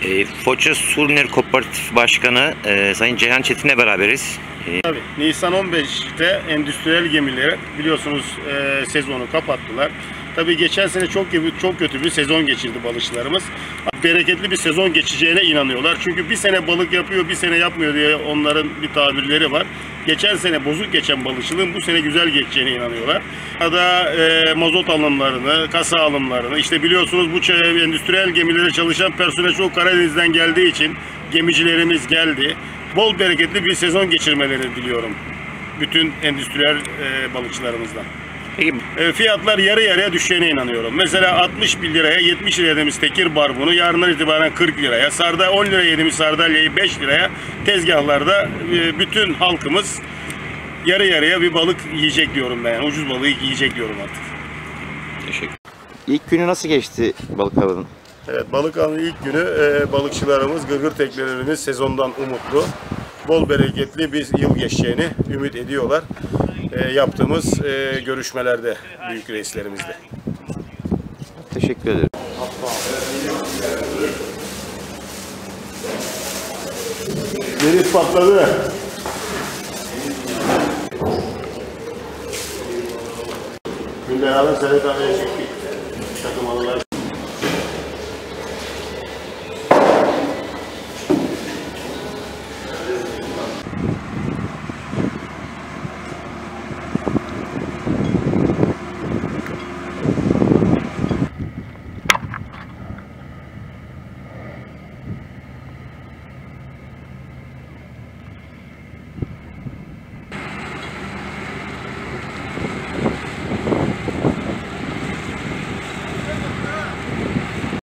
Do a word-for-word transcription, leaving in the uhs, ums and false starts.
E, Foça Surner Kooperatif Başkanı e, Sayın Ceyhan Çetin'le beraberiz. E, Tabii. Nisan on beşte endüstriyel gemileri biliyorsunuz e, sezonu kapattılar. Tabii geçen sene çok çok kötü bir sezon geçirdi balıkçılarımız. Bereketli bir sezon geçeceğine inanıyorlar. Çünkü bir sene balık yapıyor, bir sene yapmıyor diye onların bir tabirleri var. Geçen sene bozuk geçen balıkçılığın bu sene güzel geçeceğine inanıyorlar. Ya da e, mazot alımlarını, kasa alımlarını, işte biliyorsunuz bu endüstriyel gemilere çalışan personel çok Karadeniz'den geldiği için gemicilerimiz geldi. Bol bereketli bir sezon geçirmelerini diliyorum bütün endüstriyel e, balıkçılarımızdan. peki, E, fiyatlar yarı yarıya düşeceğine inanıyorum. Mesela altmış bir liraya, yetmiş liraya yediğimiz tekir barbunu yarından itibaren kırk liraya, sarda on liraya yediğimiz sardalyayı beş liraya tezgahlarda e, bütün halkımız yarı yarıya bir balık yiyecek diyorum ben. Yani ucuz balığı yiyecek diyorum artık. teşekkür. İlk günü nasıl geçti balık avının? Evet, balık avının ilk günü e, balıkçılarımız, gırgır teknelerimiz sezondan umutlu. Bol bereketli bir yıl geçeceğini ümit ediyorlar. E, yaptığımız e, görüşmelerde büyük reislerimizle. Teşekkür ederim. Deniz patladı. Günden alın seni tanıyacak.